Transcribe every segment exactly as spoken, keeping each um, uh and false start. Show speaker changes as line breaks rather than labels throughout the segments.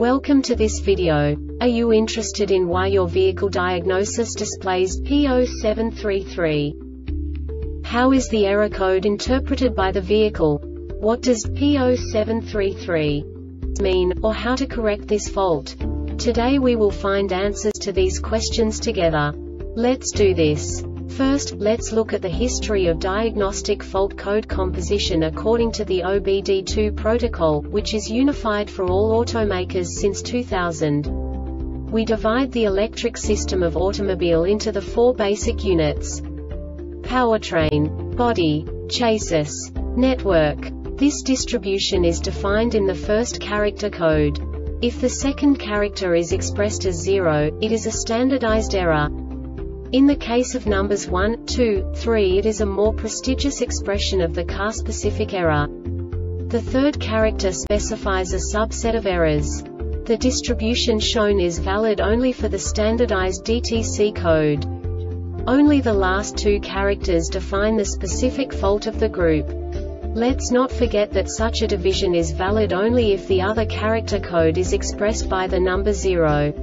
Welcome to this video. Are you interested in why your vehicle diagnosis displays P zero seven three three? How is the error code interpreted by the vehicle? What does P zero seven three three mean, or how to correct this fault? Today we will find answers to these questions together. Let's do this. First, let's look at the history of diagnostic fault code composition according to the O B D two protocol, which is unified for all automakers since two thousand. We divide the electric system of automobile into the four basic units: powertrain, body, chassis, network. This distribution is defined in the first character code. If the second character is expressed as zero, it is a standardized error. In the case of numbers one, two, three, it is a more prestigious expression of the car-specific error. The third character specifies a subset of errors. The distribution shown is valid only for the standardized D T C code. Only the last two characters define the specific fault of the group. Let's not forget that such a division is valid only if the other character code is expressed by the number zero.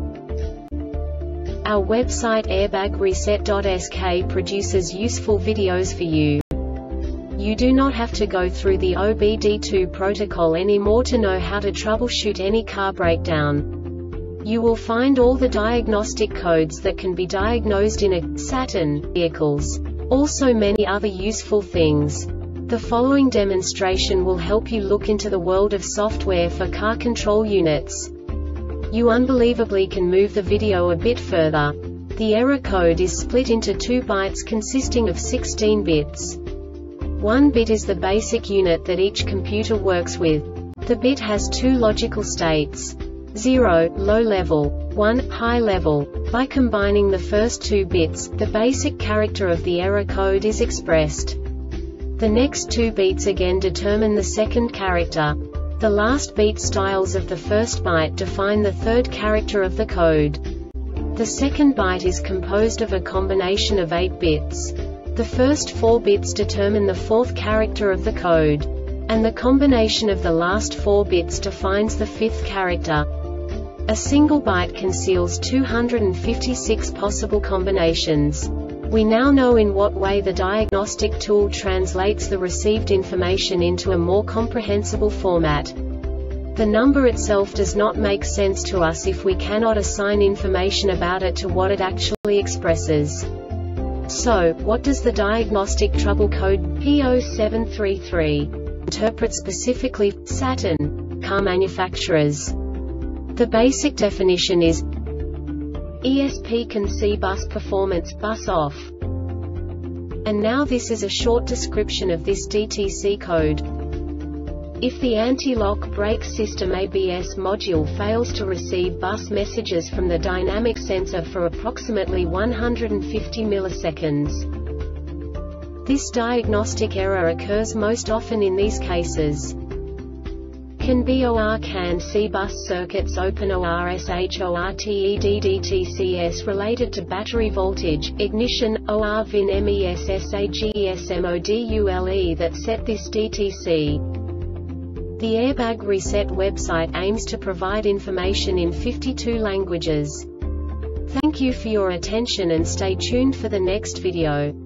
Our website airbag reset dot S K produces useful videos for you. You do not have to go through the O B D two protocol anymore to know how to troubleshoot any car breakdown. You will find all the diagnostic codes that can be diagnosed in a Saturn vehicles. Also many other useful things. The following demonstration will help you look into the world of software for car control units. You unbelievably can move the video a bit further. The error code is split into two bytes consisting of sixteen bits. One bit is the basic unit that each computer works with. The bit has two logical states: zero, low level, one, high level. By combining the first two bits, the basic character of the error code is expressed. The next two bits again determine the second character. The last beat styles of the first byte define the third character of the code. The second byte is composed of a combination of eight bits. The first four bits determine the fourth character of the code. And the combination of the last four bits defines the fifth character. A single byte conceals two hundred fifty-six possible combinations. We now know in what way the diagnostic tool translates the received information into a more comprehensible format. The number itself does not make sense to us if we cannot assign information about it to what it actually expresses. So, what does the diagnostic trouble code P zero seven three three interpret specifically for Saturn car manufacturers? The basic definition is E S P C A N C bus performance bus off. And now this is a short description of this D T C code. If the anti-lock brake system A B S module fails to receive bus messages from the dynamic sensor for approximately one hundred fifty milliseconds. This diagnostic error occurs most often in these cases: C A N B O R C A N C bus circuits open O R S H O R T E D D T C S related to battery voltage, ignition, O R V I N M E S S A G E S M O D U L E that set this D T C. The Airbag Reset website aims to provide information in fifty-two languages. Thank you for your attention and stay tuned for the next video.